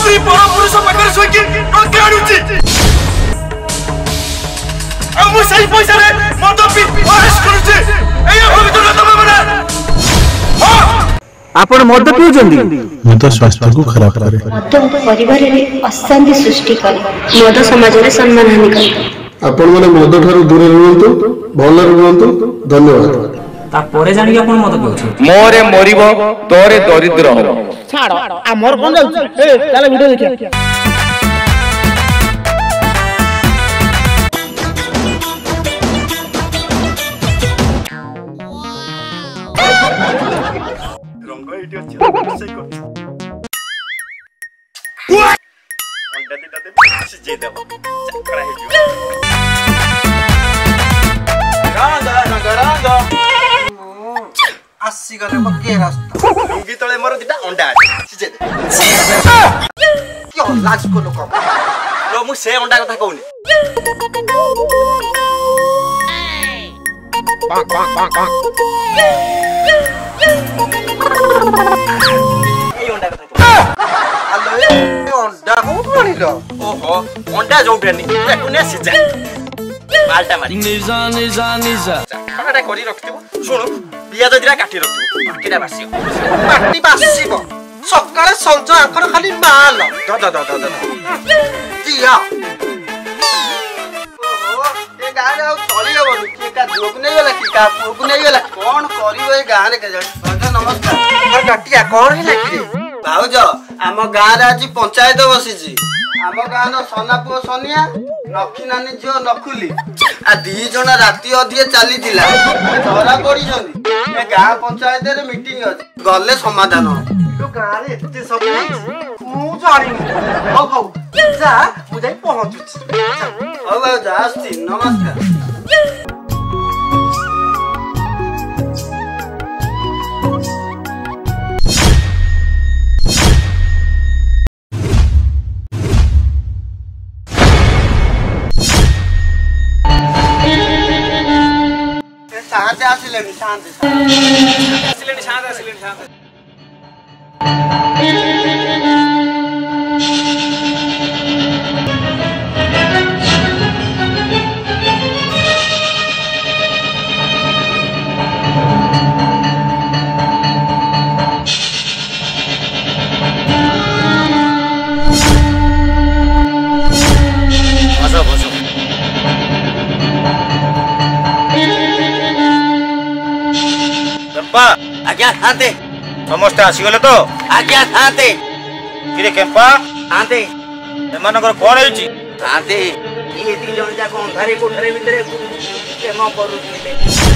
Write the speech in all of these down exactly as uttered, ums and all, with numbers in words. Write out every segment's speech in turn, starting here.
स्त्री परपुरुष पाखरे सोइकी टंका आनुची आ मु सही पैसा रे मद पी वास करूची एया भवितो न तमे बना हां आपण मद पिउचंदी मद स्वास्थ्य को खराब करे मद परिवार रे अशांति सृष्टि करे मद समाज रे सम्मान हानि करे आपण माने मद ठारू दूर रहंतु भल रहंतु धन्यवाद ता परे जानि आपण मद पिउछ मोरे मरिबो तोरे दरिद्र हो छाड़ आ मोर कोन जाउछ ए चल वीडियो देखिया रंग इटी अछि से को अंडा दिटा दे सिजे देबो चकरा हे जो रंग रंग रंग आसी गले पके रास्ता लुंगी तळे मोर दिटा अंडा सिजे दे क्यों लाज को लोक लो मु से अंडा कथा कहूनी पाक पाक पाक पाक ए अंडा कथा हेलो ए अंडा को बनिलो ओहो अंडा जोउटेनी एकुने सिजा मालटा मारी निजा निजा निजा खानाटा करी रखतिबो सुनो पियाज दिरा काटी रखतिबो पाटीटा बासियो पाटी बासिबो सकाळे संज आखर खाली माल द द द द दिया ओहो ए गारे आ चली गबो कि का जोक नै गेला कि का पुक नै गेला कोन करिवो ए गारे के जण नमस्कार काटिया कोन हिला कि भाउज आम गाँ रे आज पंचायत बसीची आम गाँ न सोनापुओ सोनिया नखी नानी झियो नखुली आ दी जण राती अधिए चली थिला धरा पड़ी छथि ए गाँ पंचायत रे मीटिंग अछि गले समाधान तो गाँ रे एते सब मु जानि हौ हौ जा मु जाई पहुंचुची हौ हौ जा आस्ती नमस्कार शांत आसिलेनी शांत आसिलेनी शांत आसिलेनी शांत बसो बसो केम्पा आज्ञा थाते समस्त आसीगले तो आज्ञा थाते किरे केम्पा थाते एमानकर कोन होइची थाते ई ती जण जा कोन धारे कोठरे भितरे केम करूथिले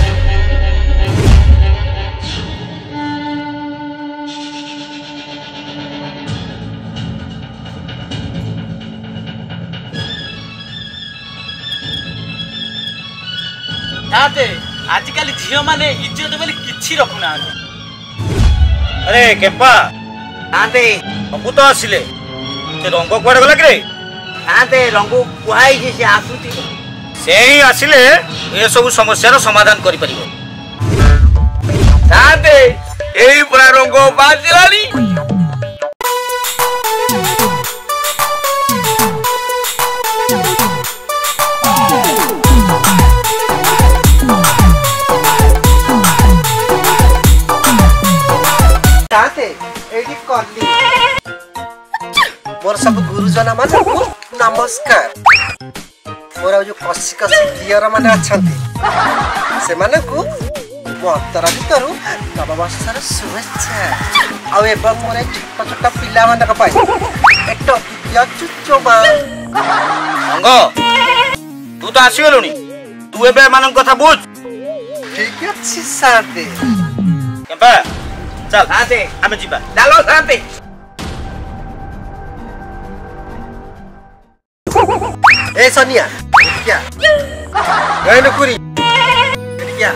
थाते आजकल झियो माने इज्जत बोली किछि रखु ना अरे केम्पा आते अबु तो आसिले ते रंग कोड गला कि रे आते रंग कुहाई जे से आसुती से ही आसिले ए सब समस्या रो समाधान करि परिबो आते एई पूरा रंग बाजिलानी मोर सब गुरुजन माने नमस्कार मोर जो कसी कसी दियर माने अछंती से माने को मोतरा भीतर नववर्षर शुभेच्छा आ एबं मोर छोटा छोटा पिला माने का पाई एकटो या चुचोबा संग तू तो आसी गेलुनी तू एबे मानन कथा बुझ ठीक अछि साथे केबा चल साथे आमे जिबा डालो साथे ए सोनिया क्या ए नुकुरी क्या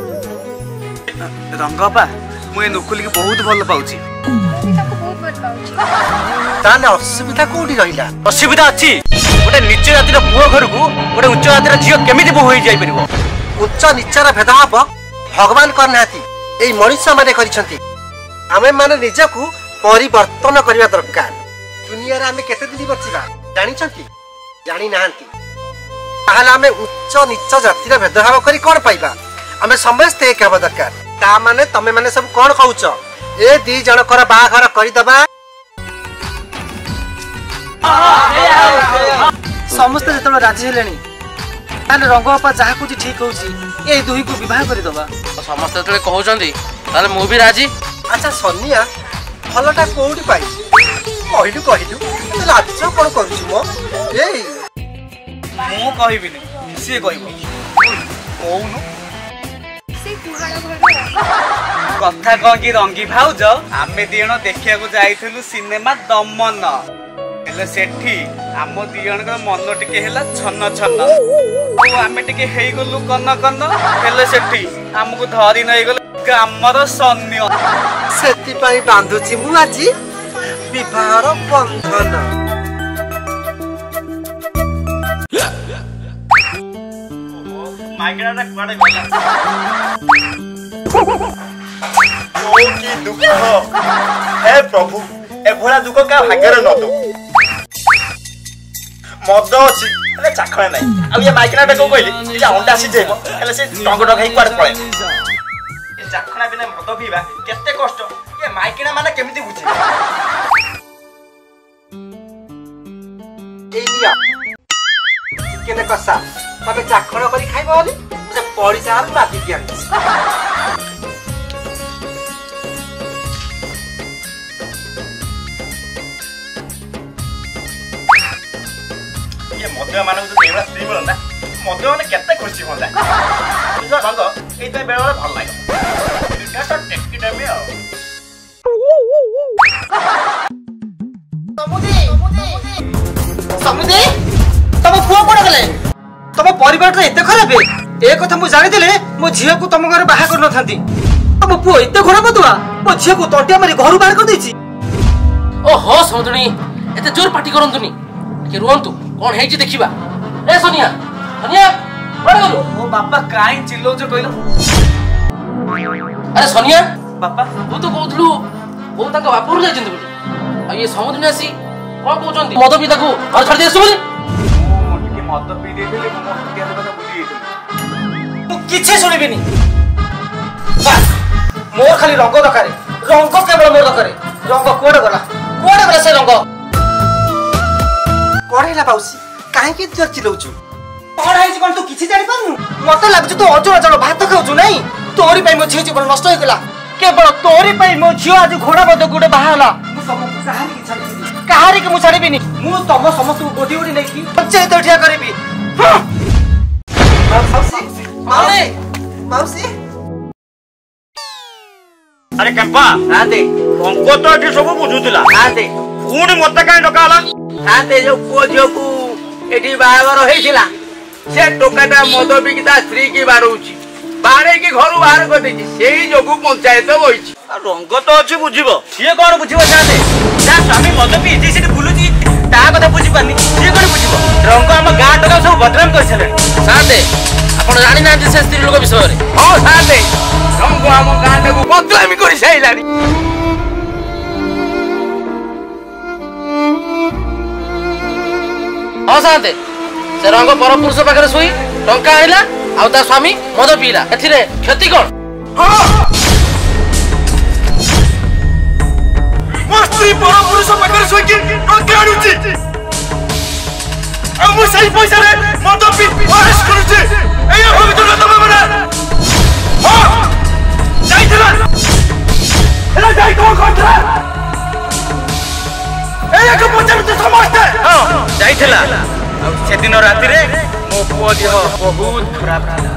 रंगपा मु ए नुकुली के बहुत भल पाउची ताको बहुत भल पाउची ताने असुविधा कोडी रहिला असुविधा अछि गोटे नीच जातिर पुओ घर को गोटे उच्च जातिर झियो केमिति बो होई जाई परिबो उच्च नीचर भेदभाव भगवान करनाथि एई मनुष्य माने करिसंती आमे माने निजकु परिवर्तन करिवा दरकार दुनिया रे आमे केते दिन बचिबा जानि छथि जानि नाहंती ताहला आमे उच्च नीच जातिर भेदभाव करी कोन पाइबा आमे समस्त एक हबा दरकार ता माने तमे माने सब कोन कहउछ ए दी जण कर बाघर करी दबा समस्त जतन राजी हेलेनी ताले रंग बापा जहा कुछ ठीक होउची ए दुही को विवाह करी दबा समस्त जतले कहउचंदी ताले मु भी राजी। अच्छा सोनिया फलटा कोउडी पाई कहिलु कहिलु लाज कोन करूछु मो ए मु कहिबिनी से कहिबो कोउनु कथा कह कि रंगी भाउज आमे दियण देखिया को जाइथलु सिनेमा दमन हेले सेठी आम दियण का मन टिके हेला छन छन ओ आमे टिके हेई गलु कन कन हेले सेठी हमको धरि नै गल गामर सन्य सेति पाई बांधुची मु आजी विवाहर बंधन माइग्रेनटा कुआडे गला ओ की दुख हे प्रभु ए भोला दुख का भाग्यर न दो मद अछि हेले चाखळे नै आ ये माइग्रेनटा को कहली ये अंडा सी जेबो हेले से टंग टंग हेई कुआडे पळे ए चाखणा बिना मद पीबा केते कष्ट ये माइग्रेना माने केमिति बुझी ए लिया केने कसा तबे चाखण करी खाइबो हली से पड़ी चार बाती दिया ये मध्य मानव जो एवरा स्त्री मिलना मध्य माने केते खुशी होता बुझा रंग एते बेला भल लागे इटा तो टेक्की टाइम आ समुदी समुदी तम पुआ कोड गले तम परिवार रे एते खराब ए कथा मु जानि देले मो झिया को तम घर बाहा कर न थांती तम पुआ एते खराब दुआ मो झिया को तंटिया मारी घर बाहर कर देछि ओ हो समुदनी एते जोर पार्टी करंतुनी के रोंतु कोन हेछि देखिबा ए सोनिया सोनिया बड़ गलु ओ बापा काई चिल्लो जो कइलो अरे सोनिया बापा तू तो कहथलु ओ ताका बापुर जाय जंदी बोली आ ये समुदनी आसी कोन कहउचंदी मद पी ताको घर छाड़ दे सुबली के मद पी दे देले मो हत्या কথা भूली गेली मु किछे सुनिबिनी बस मोर खाली रंग दकारे रंग केवल मोर दकारे रंग कोड गला कोड गला से रंग कोड़ेला पाउसी काहे के जोर चिलौछु कोड हाइछ कोन तू किछे जानि पानु मते लागछ तू अजो अजो भात खाउछु नै तोरी पई मो झियो जीवन नष्ट हो गेला केवल तोरी पई मो झियो आज घोड़ा बद गुडे बाहाला मु सब कहानी की छाड़ी कहारी के मु छाड़ीबिनी मु तम समस्त गोडी गोडी नै की पंचायत उठिया करबी माउसी माउसी माउसी अरे कंपा आते अंको तो एठी सब बुझुतिला आते पुणी मते काई डकाला आते जो पुओ झियो को एठी बाहागर हेइथिला से टोकाटा मद बिकी ता स्त्री की बारउची बारे की घर बाहर कर देछि सेही जोगु पंचायत होइछि रंग तो अछि बुझिबो सिए कोन बुझिबो जाते जा स्वामी मद पी जे से बुलुची ता कथा बुझि पानी सिए कोन बुझिबो रंग हम गां टका सब बदनाम कर छले साथे आपण जानि ना से स्त्री लोक विषय रे ओ साथे रंग हम गां टका बदनामी करि सैलानी हां साथे से रंग पर पुरुष पाखरे सोई टंका आइला आ ता स्वामी मद पीला एथिरे क्षति कोन मस्त्री पर पुरुष पाखरे सोई कि टंका आडुची आ मु सही पैसा रे मद पी अरेस्ट करूची एय होबि तो तमे बना हां जाइतला एला जाई तो कोठरा एय को पचार तो समझते हां जाइतला आ से दिन राति रे मो पुओ देह बहुत खराब थिला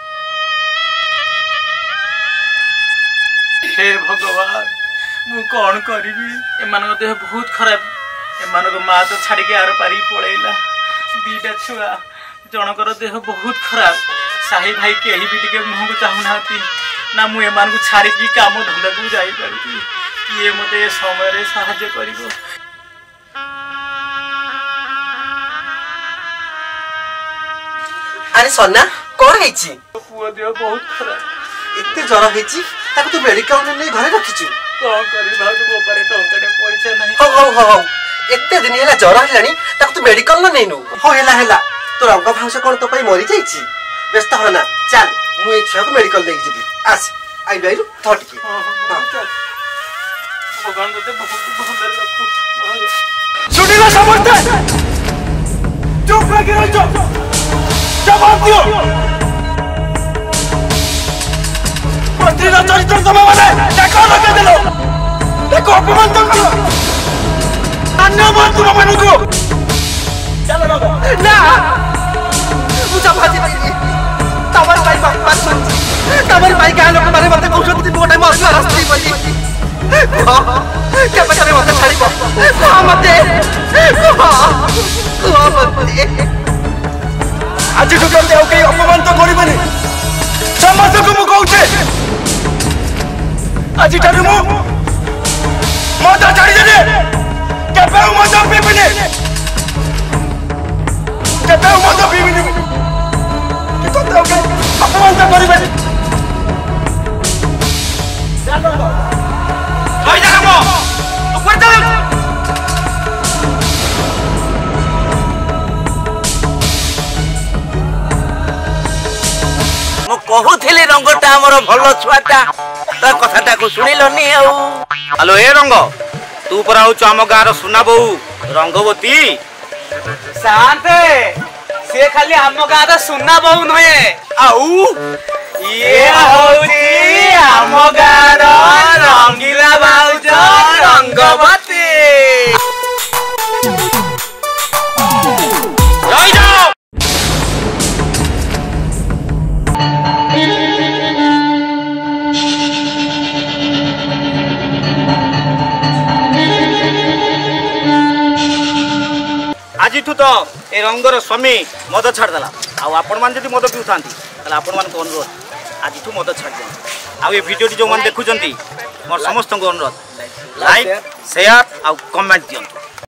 हे भगवान मु कोन करिबी एमान देह बहुत खराब एमान को मां तो छाड़ी के आर पारी पळैला दीटा छुआ जनकर देह बहुत खराब साही भाई केही भी टिके मुह को चाहू नाती ना मु एमान को छाड़ी की काम धंदा को जाई पारुती किए मते समय रे सहाय्य करिवो अरे सोना कोन हेछि पुओ देह बहुत खराब इत्ते जरा हेछि ताको तू मेडिकल ने घरे रखिछु कोन करि भाउ तो मोबारे टंकाटे पैसा नाही हो हो हो एते दिन हेला जर हेलानी ताको तू मेडिकल न नेनु हो हेला हेला तो रंग भाउस कोन तो पई मरि जाईची व्यस्त होना चल मु ए छुआ को मेडिकल लेके जिबी आस आई बाइरु थटकी भगवान तते बहुत भले रखू सुनिला समझते चुप रह गिरो जो जवाब दियो मंत्री चरित्र तुम मैंने देखो लगे दिलो देखो अपमान तुम करो धन्यवाद तुम मनु को चलो ना ना मुझे फांसी लगी तमर भाई बात सुन तमर भाई का लोग मारे मते कहउछ कि मोटे मरला रास्ते बोली के बचारे मते छाड़ी को मते को मते आज जो करते हो के अपमान तो करिबनी समस्त को मु कहउछे आज ठारू मु मदा छाड़ी दे केबे मदा पीबिनी केबे मदा पीबिनी कि तो तो के अपमान तो करिबनी चलो ओइ जा मो ऊपर चल मो कहूथिली रंगटा हमर भलो छुआटा तो कथाटा को सुनिलनी आउ हेलो ए रंग तू पर आउ आम गाँव सुना बहु रंगवती शांते से खाली हम गाँव सुना बहु नहे आउ ये होची हम गाँव रंगीला भाउज रंगवती रह जाओ आज तो ए रंगर स्वामी मद छाड़देला आपण मैंने जब मद पीऊँ आपण मान अनुरोध आज मद छाड़ी आउ ये वीडियो जो मैंने देखुं मोर समस्त अनुरोध लाइक शेयर आउ कमेंट दिंतु।